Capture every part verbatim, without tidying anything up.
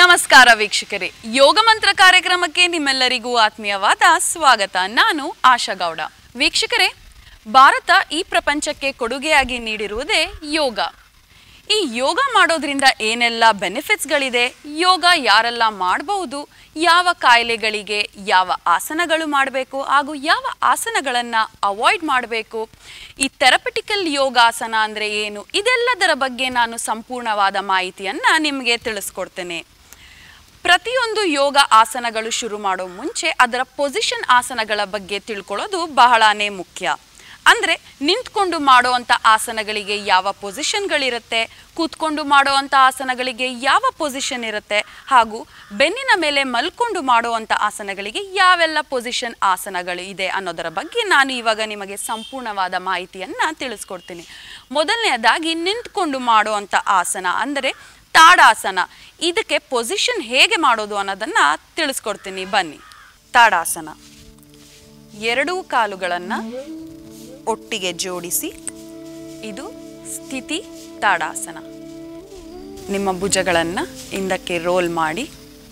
ನಮಸ್ಕಾರ ವೀಕ್ಷಕರೇ, ಯೋಗ ಮಂತ್ರ ಕಾರ್ಯಕ್ರಮಕ್ಕೆ ನಿಮ್ಮೆಲ್ಲರಿಗೂ ಆತ್ಮೀಯವಾದ ಸ್ವಾಗತ. ನಾನು ಆಶಾ ಗೌಡ. ವೀಕ್ಷಕರೇ, ಭಾರತ ಈ ಪ್ರಪಂಚಕ್ಕೆ ಕೊಡುಗೆಯಾಗಿ ನೀಡಿರುವುದೇ ಯೋಗ. ಈ ಯೋಗ ಮಾಡೋದ್ರಿಂದ ಏನೆಲ್ಲ ಬೆನಿಫಿಟ್ಸ್ಗಳಿದೆ, ಯೋಗ ಯಾರೆಲ್ಲ ಮಾಡಬಹುದು, ಯಾವ ಕಾಯಿಲೆಗಳಿಗೆ ಯಾವ ಆಸನಗಳು ಮಾಡಬೇಕು ಹಾಗೂ ಯಾವ ಆಸನಗಳನ್ನು ಅವಾಯ್ಡ್ ಮಾಡಬೇಕು, ಈ ಥೆರಪಿಟಿಕಲ್ ಯೋಗಾಸನ ಅಂದರೆ ಏನು, ಇದೆಲ್ಲದರ ಬಗ್ಗೆ ನಾನು ಸಂಪೂರ್ಣವಾದ ಮಾಹಿತಿಯನ್ನು ನಿಮಗೆ ತಿಳಿಸ್ಕೊಡ್ತೇನೆ. ಪ್ರತಿಯೊಂದು ಯೋಗ ಆಸನಗಳು ಶುರು ಮಾಡೋ ಮುಂಚೆ ಅದರ ಪೊಸಿಷನ್ ಆಸನಗಳ ಬಗ್ಗೆ ತಿಳ್ಕೊಳ್ಳೋದು ಬಹಳನೇ ಮುಖ್ಯ. ಅಂದರೆ ನಿಂತ್ಕೊಂಡು ಮಾಡುವಂಥ ಆಸನಗಳಿಗೆ ಯಾವ ಪೊಸಿಷನ್ಗಳಿರುತ್ತೆ, ಕೂತ್ಕೊಂಡು ಮಾಡುವಂಥ ಆಸನಗಳಿಗೆ ಯಾವ ಪೊಸಿಷನ್ ಇರುತ್ತೆ, ಹಾಗೂ ಬೆನ್ನಿನ ಮೇಲೆ ಮಲ್ಕೊಂಡು ಮಾಡುವಂಥ ಆಸನಗಳಿಗೆ ಯಾವೆಲ್ಲ ಪೊಸಿಷನ್ ಆಸನಗಳು ಇದೆ ಅನ್ನೋದರ ಬಗ್ಗೆ ನಾನು ಇವಾಗ ನಿಮಗೆ ಸಂಪೂರ್ಣವಾದ ಮಾಹಿತಿಯನ್ನು ತಿಳಿಸ್ಕೊಡ್ತೀನಿ. ಮೊದಲನೆಯದಾಗಿ ನಿಂತ್ಕೊಂಡು ಮಾಡುವಂಥ ಆಸನ ಅಂದರೆ ತಾಡಾಸನ. ಇದಕ್ಕೆ ಪೊಸಿಷನ್ ಹೇಗೆ ಮಾಡೋದು ಅನ್ನೋದನ್ನು ತಿಳಿಸ್ಕೊಡ್ತೀನಿ, ಬನ್ನಿ. ತಾಡಾಸನ, ಎರಡೂ ಕಾಲುಗಳನ್ನು ಒಟ್ಟಿಗೆ ಜೋಡಿಸಿ, ಇದು ಸ್ಥಿತಿ ತಾಡಾಸನ. ನಿಮ್ಮ ಭುಜಗಳನ್ನು ಹಿಂದಕ್ಕೆ ರೋಲ್ ಮಾಡಿ,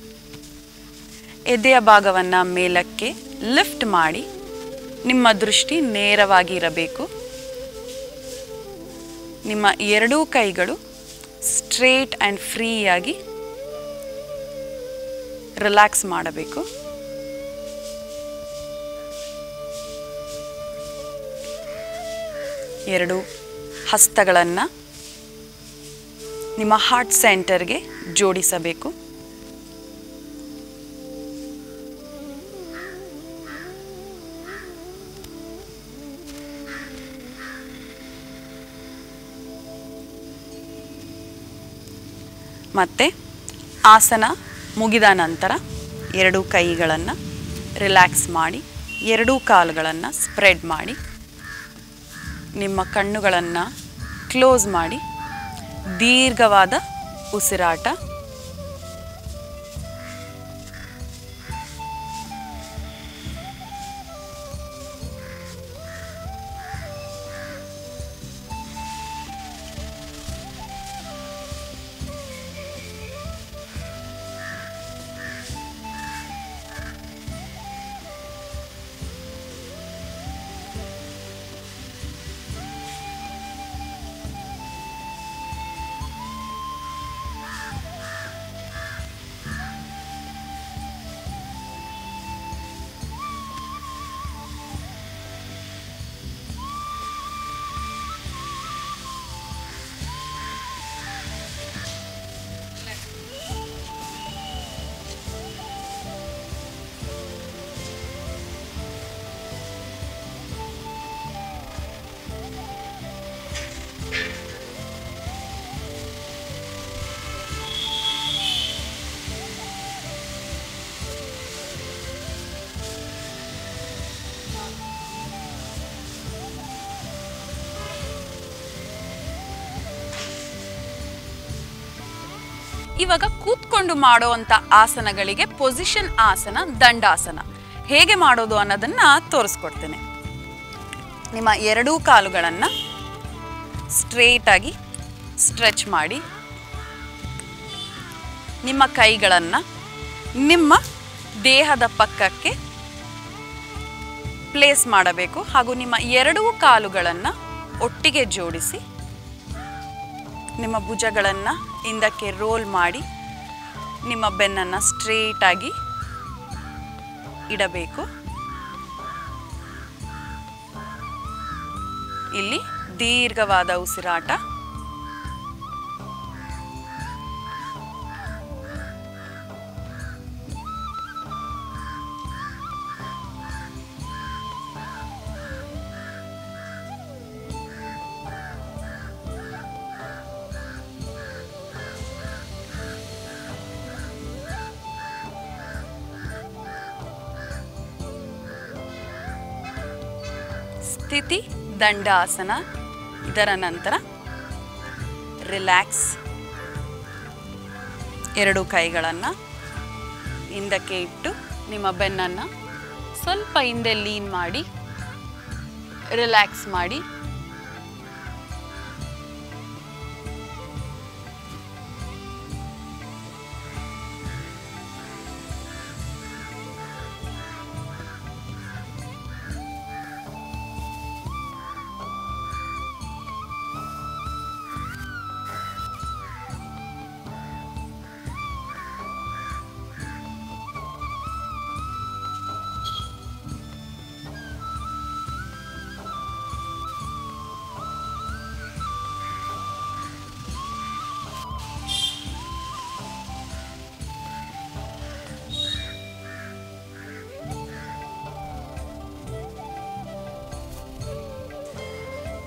ಎದೆಯ ಭಾಗವನ್ನು ಮೇಲಕ್ಕೆ ಲಿಫ್ಟ್ ಮಾಡಿ, ನಿಮ್ಮ ದೃಷ್ಟಿ ನೇರವಾಗಿ ಇರಬೇಕು. ನಿಮ್ಮ ಎರಡೂ ಕೈಗಳು ಸ್ಟ್ರೇಟ್ ಆ್ಯಂಡ್ ಫ್ರೀಯಾಗಿ ರಿಲ್ಯಾಕ್ಸ್ ಮಾಡಬೇಕು. ಎರಡು ಹಸ್ತಗಳನ್ನು ನಿಮ್ಮ ಹಾರ್ಟ್ ಸೆಂಟರ್ಗೆ ಜೋಡಿಸಬೇಕು. ಮತ್ತು ಆಸನ ಮುಗಿದ ನಂತರ ಎರಡೂ ಕೈಗಳನ್ನು ರಿಲ್ಯಾಕ್ಸ್ ಮಾಡಿ, ಎರಡೂ ಕಾಲುಗಳನ್ನು ಸ್ಪ್ರೆಡ್ ಮಾಡಿ, ನಿಮ್ಮ ಕಣ್ಣುಗಳನ್ನು ಕ್ಲೋಸ್ ಮಾಡಿ, ದೀರ್ಘವಾದ ಉಸಿರಾಟ. ಇವಾಗ ಕೂತ್ಕೊಂಡು ಮಾಡುವಂಥ ಆಸನಗಳಿಗೆ ಪೊಸಿಷನ್ ಆಸನ, ದಂಡಾಸನ ಹೇಗೆ ಮಾಡೋದು ಅನ್ನೋದನ್ನು ತೋರಿಸ್ಕೊಡ್ತೇನೆ. ನಿಮ್ಮ ಎರಡೂ ಕಾಲುಗಳನ್ನು ಸ್ಟ್ರೇಟಾಗಿ ಸ್ಟ್ರೆಚ್ ಮಾಡಿ, ನಿಮ್ಮ ಕೈಗಳನ್ನು ನಿಮ್ಮ ದೇಹದ ಪಕ್ಕಕ್ಕೆ ಪ್ಲೇಸ್ ಮಾಡಬೇಕು ಹಾಗೂ ನಿಮ್ಮ ಎರಡೂ ಕಾಲುಗಳನ್ನು ಒಟ್ಟಿಗೆ ಜೋಡಿಸಿ, ನಿಮ್ಮ ಭುಜಗಳನ್ನು ಹಿಂದಕ್ಕೆ ರೋಲ್ ಮಾಡಿ, ನಿಮ್ಮ ಬೆನ್ನನ್ನು ಸ್ಟ್ರೇಟಾಗಿ ಇಡಬೇಕು. ಇಲ್ಲಿ ದೀರ್ಘವಾದ ಉಸಿರಾಟ. ಸ್ಥಿತಿ ದಂಡಾಸನ. ಇದರ ನಂತರ ರಿಲ್ಯಾಕ್ಸ್. ಎರಡು ಕೈಗಳನ್ನು ಹಿಂದಕ್ಕೆ ಇಟ್ಟು ನಿಮ್ಮ ಬೆನ್ನನ್ನು ಸ್ವಲ್ಪ ಹಿಂದೆ ಲೀನ್ ಮಾಡಿ ರಿಲ್ಯಾಕ್ಸ್ ಮಾಡಿ.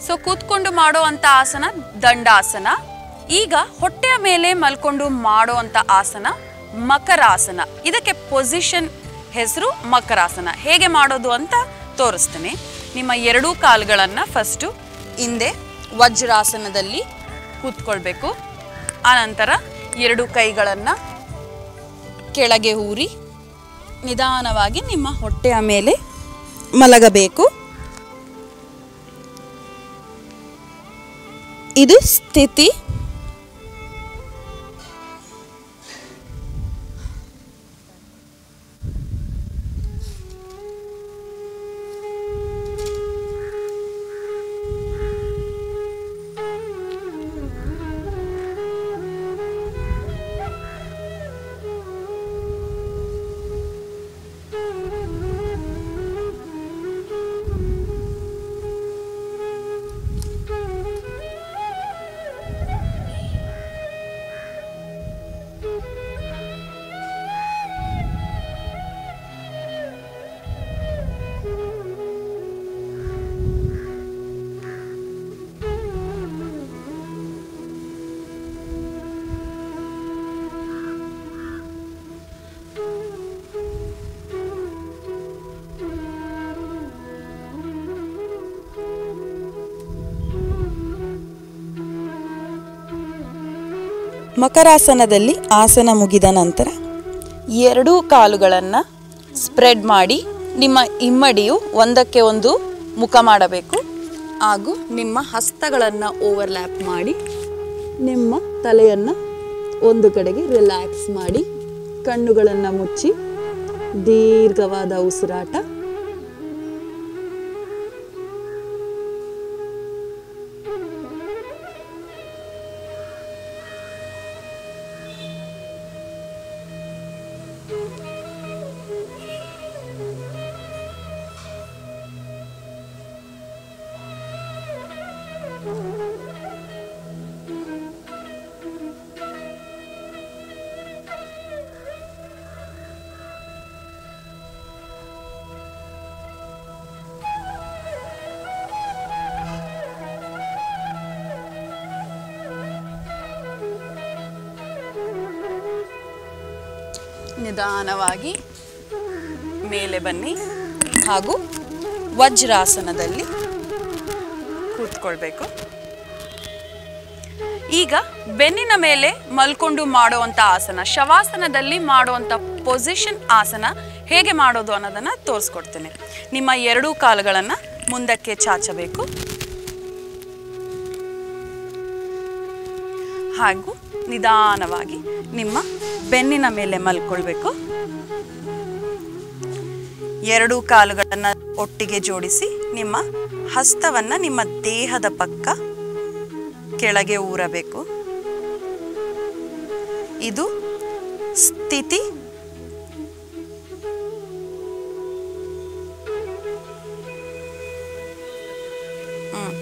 ಸೊ ಕೂತ್ಕೊಂಡು ಮಾಡೋ ಅಂಥ ಆಸನ ದಂಡಾಸನ. ಈಗ ಹೊಟ್ಟೆಯ ಮೇಲೆ ಮಲ್ಕೊಂಡು ಮಾಡೋ ಅಂಥ ಆಸನ ಮಕರಾಸನ. ಇದಕ್ಕೆ ಪೊಸಿಷನ್ ಹೆಸರು ಮಕರಾಸನ. ಹೇಗೆ ಮಾಡೋದು ಅಂತ ತೋರಿಸ್ತೀನಿ. ನಿಮ್ಮ ಎರಡೂ ಕಾಲುಗಳನ್ನು ಫಸ್ಟು ಹಿಂದೆ ವಜ್ರಾಸನದಲ್ಲಿ ಕೂತ್ಕೊಳ್ಬೇಕು. ಆನಂತರ ಎರಡು ಕೈಗಳನ್ನು ಕೆಳಗೆ ಊರಿ ನಿಧಾನವಾಗಿ ನಿಮ್ಮ ಹೊಟ್ಟೆಯ ಮೇಲೆ ಮಲಗಬೇಕು. ಇದು ಸ್ಥಿತಿ. ಮಕರಾಸನದಲ್ಲಿ ಆಸನ ಮುಗಿದ ನಂತರ ಎರಡೂ ಕಾಲುಗಳನ್ನು ಸ್ಪ್ರೆಡ್ ಮಾಡಿ ನಿಮ್ಮ ಹಿಮ್ಮಡಿಯು ಒಂದಕ್ಕೆ ಒಂದು ಮುಖ ಮಾಡಬೇಕು. ಹಾಗೂ ನಿಮ್ಮ ಹಸ್ತಗಳನ್ನು ಓವರ್ಲ್ಯಾಪ್ ಮಾಡಿ ನಿಮ್ಮ ತಲೆಯನ್ನು ಒಂದು ಕಡೆಗೆ ರಿಲ್ಯಾಕ್ಸ್ ಮಾಡಿ ಕಣ್ಣುಗಳನ್ನು ಮುಚ್ಚಿ ದೀರ್ಘವಾದ ಉಸಿರಾಟ. ನಿಧಾನವಾಗಿ ಮೇಲೆ ಬನ್ನಿ ಹಾಗೂ ವಜ್ರಾಸನದಲ್ಲಿ ಕೂತ್ಕೊಳ್ಬೇಕು. ಈಗ ಬೆನ್ನಿನ ಮೇಲೆ ಮಲ್ಕೊಂಡು ಮಾಡುವಂಥ ಆಸನ, ಶವಾಸನದಲ್ಲಿ ಮಾಡುವಂಥ ಪೊಸಿಷನ್ ಆಸನ ಹೇಗೆ ಮಾಡೋದು ಅನ್ನೋದನ್ನು ತೋರಿಸ್ಕೊಡ್ತೇನೆ. ನಿಮ್ಮ ಎರಡೂ ಕಾಲುಗಳನ್ನು ಮುಂದಕ್ಕೆ ಚಾಚಬೇಕು ಹಾಗೂ ನಿಧಾನವಾಗಿ ನಿಮ್ಮ ಬೆನ್ನಿನ ಮೇಲೆ ಮಲ್ಕೊಳ್ಬೇಕು. ಎರಡೂ ಕಾಲುಗಳನ್ನು ಒಟ್ಟಿಗೆ ಜೋಡಿಸಿ ನಿಮ್ಮ ಹಸ್ತವನ್ನು ನಿಮ್ಮ ದೇಹದ ಪಕ್ಕ ಕೆಳಗೆ ಊರಬೇಕು. ಇದು ಸ್ಥಿತಿ. ಹ್ಮ್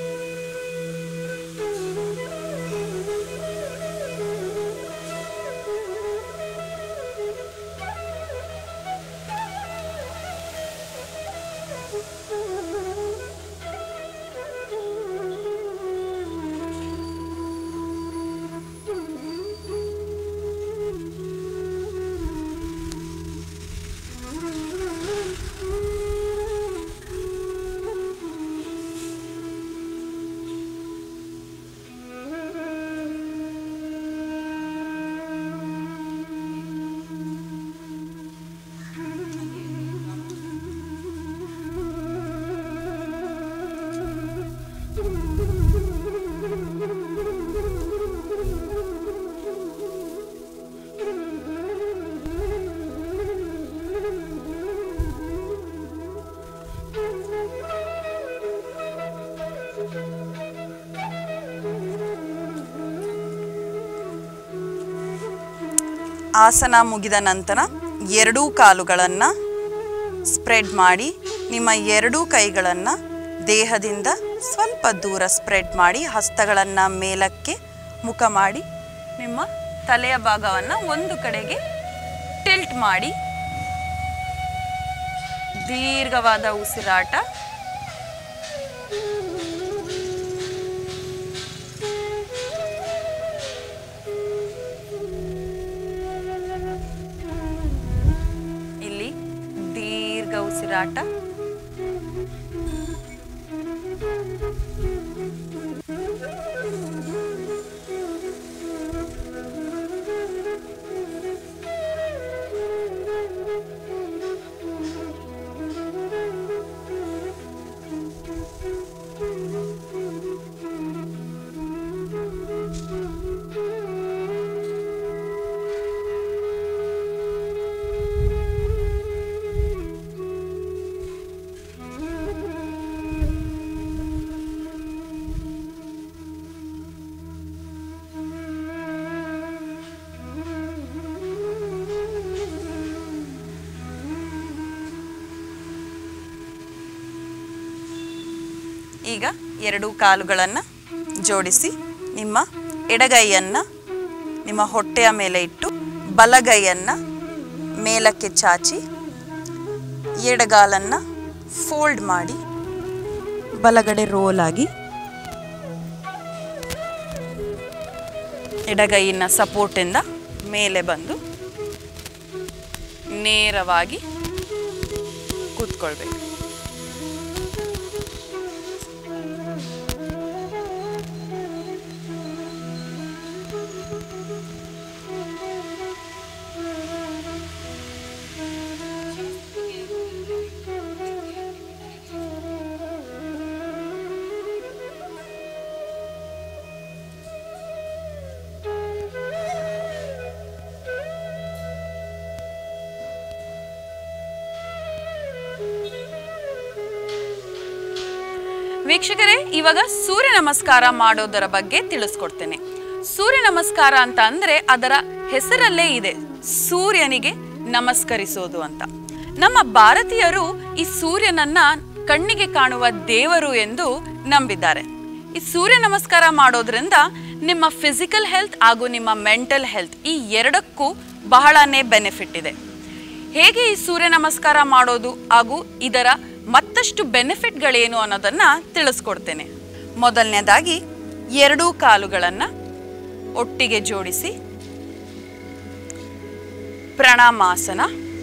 ಆಸನ ಮುಗಿದ ನಂತರ ಎರಡೂ ಕಾಲುಗಳನ್ನು ಸ್ಪ್ರೆಡ್ ಮಾಡಿ ನಿಮ್ಮ ಎರಡೂ ಕೈಗಳನ್ನು ದೇಹದಿಂದ ಸ್ವಲ್ಪ ದೂರ ಸ್ಪ್ರೆಡ್ ಮಾಡಿ ಹಸ್ತಗಳನ್ನು ಮೇಲಕ್ಕೆ ಮುಖ ಮಾಡಿ ನಿಮ್ಮ ತಲೆಯ ಭಾಗವನ್ನು ಒಂದು ಕಡೆಗೆ ಟಿಲ್ಟ್ ಮಾಡಿ ದೀರ್ಘವಾದ ಉಸಿರಾಟ. ಉಸಿರಾಟ. ಈಗ ಎರಡು ಕಾಲುಗಳನ್ನು ಜೋಡಿಸಿ ನಿಮ್ಮ ಎಡಗೈಯನ್ನು ನಿಮ್ಮ ಹೊಟ್ಟೆಯ ಮೇಲೆ ಇಟ್ಟು ಬಲಗೈಯನ್ನು ಮೇಲಕ್ಕೆ ಚಾಚಿ ಎಡಗಾಲನ್ನು ಫೋಲ್ಡ್ ಮಾಡಿ ಬಲಗಡೆ ರೋಲ್ ಆಗಿ ಎಡಗೈಯಿನ ಸಪೋರ್ಟಿಂದ ಮೇಲೆ ಬಂದು ನೇರವಾಗಿ ಕೂತ್ಕೊಳ್ಬೇಕು. ವೀಕ್ಷಕರೇ, ಇವಾಗ ಸೂರ್ಯ ನಮಸ್ಕಾರ ಮಾಡೋದರ ಬಗ್ಗೆ ತಿಳಿಸ್ಕೊಡ್ತೇನೆ. ಸೂರ್ಯ ನಮಸ್ಕಾರ ಅಂತ ಅಂದ್ರೆ ಅದರ ಹೆಸರಲ್ಲೇ ಇದೆ, ಸೂರ್ಯನಿಗೆ ನಮಸ್ಕರಿಸೋದು ಅಂತ. ನಮ್ಮ ಭಾರತೀಯರು ಈ ಸೂರ್ಯನನ್ನ ಕಣ್ಣಿಗೆ ಕಾಣುವ ದೇವರು ಎಂದು ನಂಬಿದ್ದಾರೆ. ಈ ಸೂರ್ಯ ನಮಸ್ಕಾರ ಮಾಡೋದ್ರಿಂದ ನಿಮ್ಮ ಫಿಸಿಕಲ್ ಹೆಲ್ತ್ ಹಾಗೂ ನಿಮ್ಮ ಮೆಂಟಲ್ ಹೆಲ್ತ್ ಈ ಎರಡಕ್ಕೂ ಬಹಳನೇ ಬೆನಿಫಿಟ್ ಇದೆ. ಹೇಗೆ ಈ ಸೂರ್ಯ ನಮಸ್ಕಾರ ಮಾಡೋದು ಹಾಗೂ ಇದರ ಮತ್ತಷ್ಟು ಬೆನಿಫಿಟ್ಗಳೇನು ಅನ್ನೋದನ್ನ ತಿಳಿಸ್ಕೊಡ್ತೇನೆ. ಮೊದಲನೇದಾಗಿ ಎರಡೂ ಕಾಲುಗಳನ್ನು ಒಟ್ಟಿಗೆ ಜೋಡಿಸಿ ಪ್ರಣಾಮಾಸನ.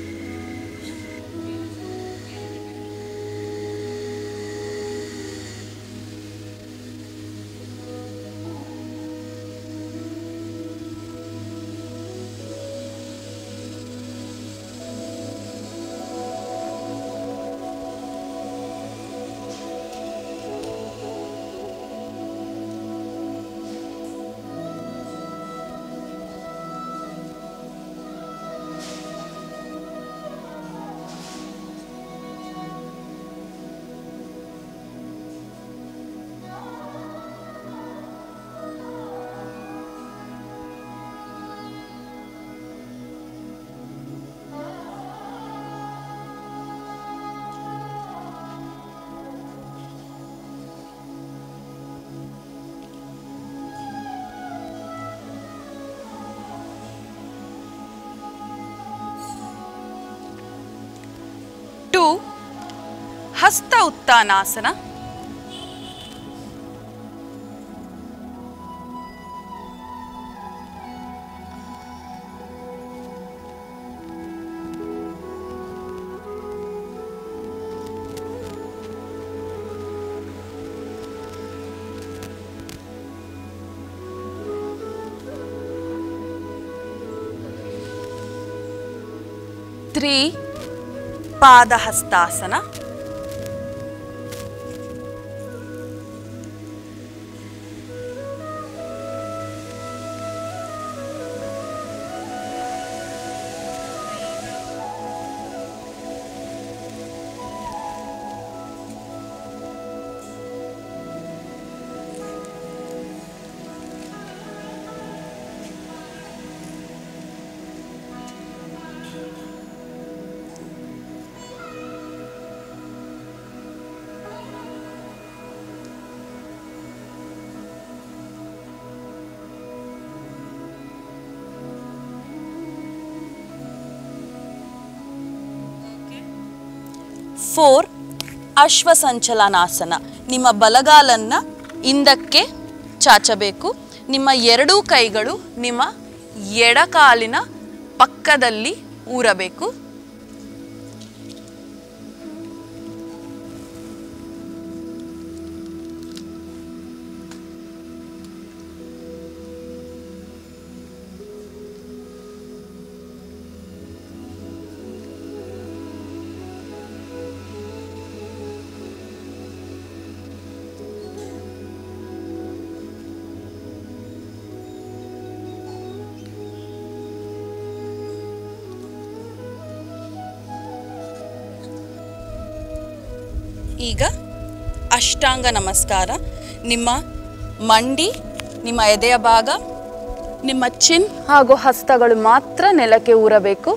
ಟು ಹಸ್ತ ಉತ್ತಾನಾಸನ. ತ್ರೀ ಪಾದಹಸ್ತಾಸನ. ಫೋರ್ ಅಶ್ವಸಂಚಲನಾಸನ. ನಿಮ್ಮ ಬಲಗಾಲನ್ನು ಹಿಂದಕ್ಕೆ ಚಾಚಬೇಕು. ನಿಮ್ಮ ಎರಡೂ ಕೈಗಳು ನಿಮ್ಮ ಎಡಕಾಲಿನ ಪಕ್ಕದಲ್ಲಿ ಊರಬೇಕು. ಈಗ ಅಷ್ಟಾಂಗ ನಮಸ್ಕಾರ. ನಿಮ್ಮ ಮಂಡಿ, ನಿಮ್ಮ ಎದೆಯ ಭಾಗ, ನಿಮ್ಮ ಚಿನ್ ಹಾಗೂ ಹಸ್ತಗಳು ಮಾತ್ರ ನೆಲಕ್ಕೆ ಊರಬೇಕು.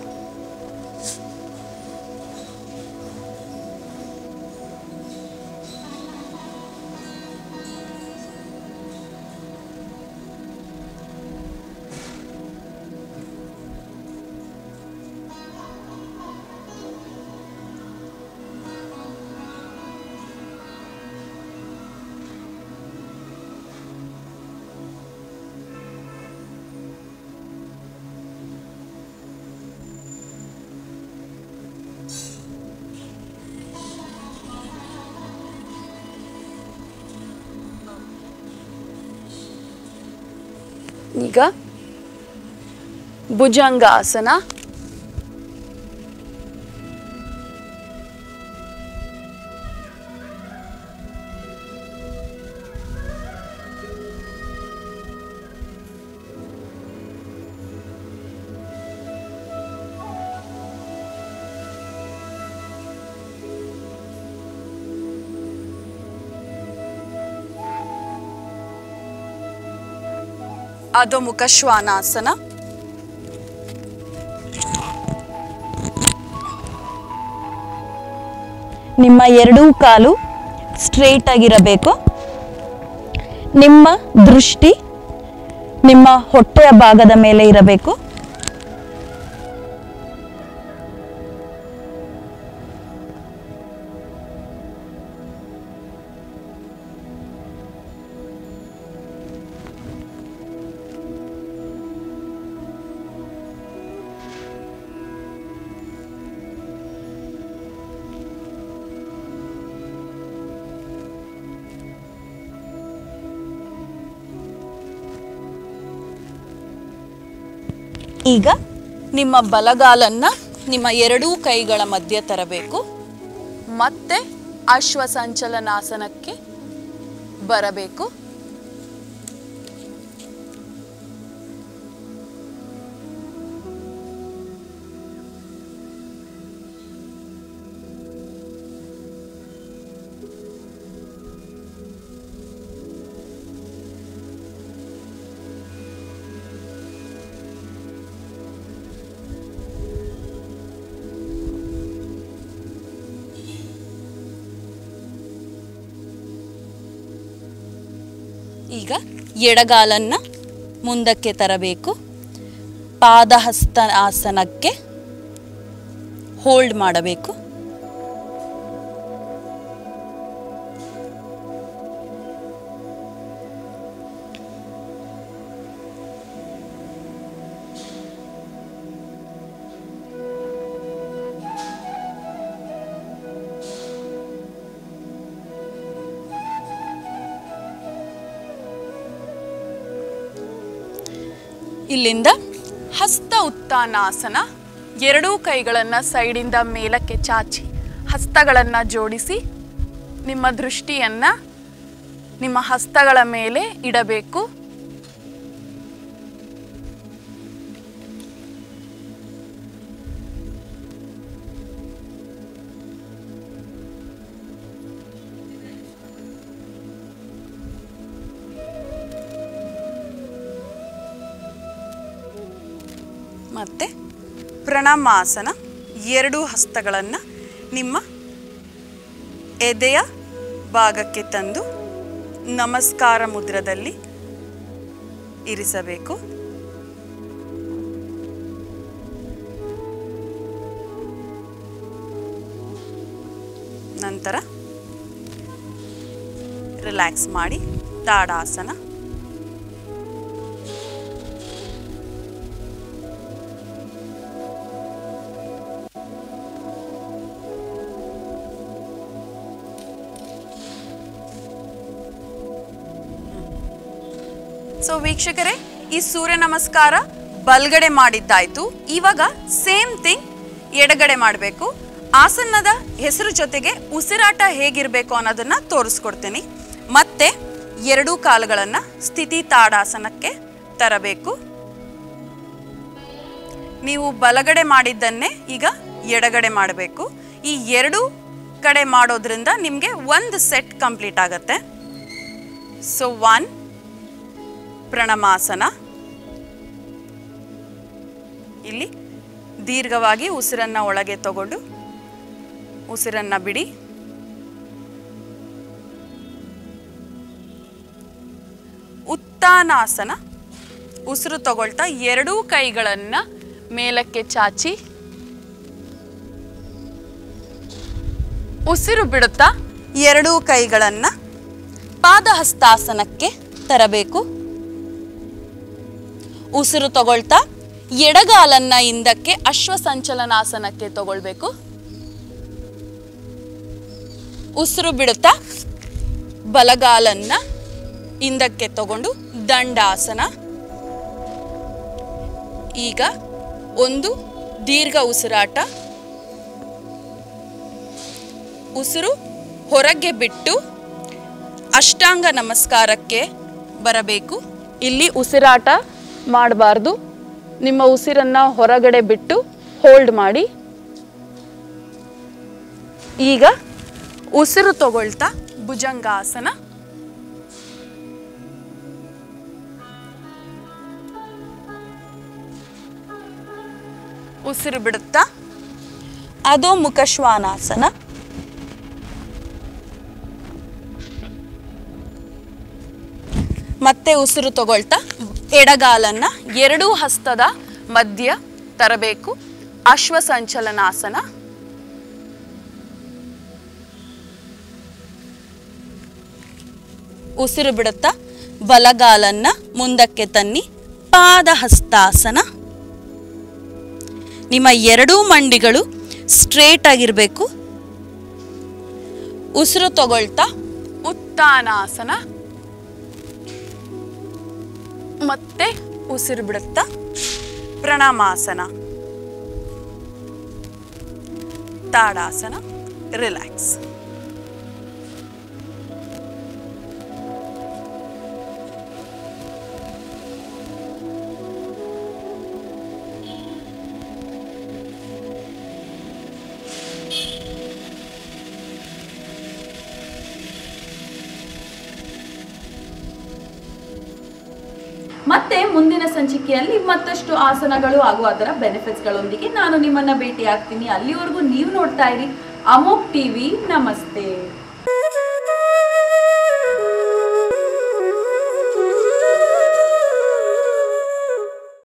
ಈಗ ಭುಜಂಗಾಸನ. ಅಧೋಮುಖ ಶ್ವಾನಾಸನ. ನಿಮ್ಮ ಎರಡೂ ಕಾಲು ಸ್ಟ್ರೇಟ್ ಆಗಿರಬೇಕು. ನಿಮ್ಮ ದೃಷ್ಟಿ ನಿಮ್ಮ ಹೊಟ್ಟೆಯ ಭಾಗದ ಮೇಲೆ ಇರಬೇಕು. ಈಗ ನಿಮ್ಮ ಬಲಗಾಲನ್ನ ನಿಮ್ಮ ಎರಡೂ ಕೈಗಳ ಮಧ್ಯೆ ತರಬೇಕು. ಮತ್ತೆ ಅಶ್ವಸಂಚಲನಾಸನಕ್ಕೆ ಬರಬೇಕು. ಈಗ ಎಡಗಾಲನ್ನ ಮುಂದಕ್ಕೆ ತರಬೇಕು. ಪಾದಹಸ್ತ ಆಸನಕ್ಕೆ ಹೋಲ್ಡ್ ಮಾಡಬೇಕು. ಇಲ್ಲಿಂದ ಹಸ್ತ ಉತ್ಥಾನಾಸನ. ಎರಡೂ ಕೈಗಳನ್ನು ಸೈಡಿಂದ ಮೇಲಕ್ಕೆ ಚಾಚಿ ಹಸ್ತಗಳನ್ನು ಜೋಡಿಸಿ ನಿಮ್ಮ ದೃಷ್ಟಿಯನ್ನು ನಿಮ್ಮ ಹಸ್ತಗಳ ಮೇಲೆ ಇಡಬೇಕು. ಮತ್ತು ಪ್ರಣಾಮಾಸನ. ಎರಡೂ ಹಸ್ತಗಳನ್ನು ನಿಮ್ಮ ಎದೆಯ ಭಾಗಕ್ಕೆ ತಂದು ನಮಸ್ಕಾರ ಮುದ್ರದಲ್ಲಿ ಇರಿಸಬೇಕು. ನಂತರ ರಿಲ್ಯಾಕ್ಸ್ ಮಾಡಿ ತಾಡಾಸನ. ಸೊ ವೀಕ್ಷಕರೇ, ಈ ಸೂರ್ಯ ನಮಸ್ಕಾರ ಬಲ್ಗಡೆ ಮಾಡಿದ್ದಾಯ್ತು. ಇವಾಗ ಸೇಮ್ ಥಿಂಗ್ ಎಡಗಡೆ ಮಾಡಬೇಕು. ಆಸನದ ಹೆಸರು ಜೊತೆಗೆ ಉಸಿರಾಟ ಹೇಗಿರಬೇಕು ಅನ್ನೋದನ್ನ ತೋರಿಸ್ಕೊಡ್ತೀನಿ. ಮತ್ತೆ ಎರಡೂ ಕಾಲುಗಳನ್ನು ಸ್ಥಿತಿ ತಾಡಾಸನಕ್ಕೆ ತರಬೇಕು. ನೀವು ಬಲಗಡೆ ಮಾಡಿದ್ದನ್ನೇ ಈಗ ಎಡಗಡೆ ಮಾಡಬೇಕು. ಈ ಎರಡು ಕಡೆ ಮಾಡೋದ್ರಿಂದ ನಿಮಗೆ ಒಂದು ಸೆಟ್ ಕಂಪ್ಲೀಟ್ ಆಗುತ್ತೆ. ಸೊ ಒನ್ ಪ್ರಣಮಾಸನ. ಇಲ್ಲಿ ದೀರ್ಘವಾಗಿ ಉಸಿರನ್ನ ಒಳಗೆ ತಗೊಂಡು ಉಸಿರನ್ನ ಬಿಡಿ. ಉತ್ತಾನಾಸನ. ಉಸಿರು ತಗೊಳ್ತಾ ಎರಡೂ ಕೈಗಳನ್ನ ಮೇಲಕ್ಕೆ ಚಾಚಿ ಉಸಿರು ಬಿಡುತ್ತಾ ಎರಡೂ ಕೈಗಳನ್ನ ಪಾದಹಸ್ತಾಸನಕ್ಕೆ ತರಬೇಕು. ಉಸಿರು ತಗೊಳ್ತಾ ಎಡಗಾಲನ್ನ ಹಿಂದಕ್ಕೆ ಅಶ್ವಸಂಚಲನಾಸನಕ್ಕೆ ತಗೊಳ್ಬೇಕು. ಉಸಿರು ಬಿಡುತ್ತಾ ಬಲಗಾಲನ್ನ ಹಿಂದಕ್ಕೆ ತಗೊಂಡು ದಂಡಾಸನ. ಈಗ ಒಂದು ದೀರ್ಘ ಉಸಿರಾಟ. ಉಸಿರು ಹೊರಗೆ ಬಿಟ್ಟು ಅಷ್ಟಾಂಗ ನಮಸ್ಕಾರಕ್ಕೆ ಬರಬೇಕು. ಇಲ್ಲಿ ಉಸಿರಾಟ ಮಾಡಬಾರ್ದು. ನಿಮ್ಮ ಉಸಿರನ್ನ ಹೊರಗಡೆ ಬಿಟ್ಟು ಹೋಲ್ಡ್ ಮಾಡಿ. ಈಗ ಉಸಿರು ತಗೊಳ್ತಾ ಭುಜಂಗಾಸನ. ಉಸಿರು ಬಿಡುತ್ತಾ ಅಧೋಮುಖ ಶ್ವಾನಾಸನ. ಮತ್ತೆ ಉಸಿರು ತಗೊಳ್ತಾ ಎಡಗಾಲನ್ನ ಎರಡೂ ಹಸ್ತದ ಮಧ್ಯ ತರಬೇಕು. ಅಶ್ವಸಂಚಲನಾಸನ. ಉಸಿರು ಬಿಡುತ್ತಾ ಬಲಗಾಲನ್ನ ಮುಂದಕ್ಕೆ ತನ್ನಿ ಪಾದಹಸ್ತಾಸನ. ನಿಮ್ಮ ಎರಡೂ ಮಂಡಿಗಳು ಸ್ಟ್ರೇಟ್ ಆಗಿರಬೇಕು. ಉಸಿರು ತಗೊಳ್ತಾ ಉತ್ತಾನಾಸನ. ಮತ್ತೆ ಉಸಿರು ಬಿಡುತ್ತಾ ಪ್ರಣಾಮಾಸನ. ತಾಡಾಸನ. ರಿಲ್ಯಾಕ್ಸ್. ಮತ್ತೆ ಮುಂದಿನ ಸಂಚಿಕೆಯಲ್ಲಿ ಮತ್ತಷ್ಟು ಆಸನಗಳು ಹಾಗೂ ಅದರ ಬೆನಿಫಿಟ್ಸ್ಗಳೊಂದಿಗೆ ನಾನು ನಿಮ್ಮನ್ನ ಭೇಟಿ ಆಗ್ತೀನಿ. ಅಲ್ಲಿವರೆಗೂ ನೀವು ನೋಡ್ತಾ ಇರಿ ಅಮೋಕ್ ಟಿವಿ. ನಮಸ್ತೆ.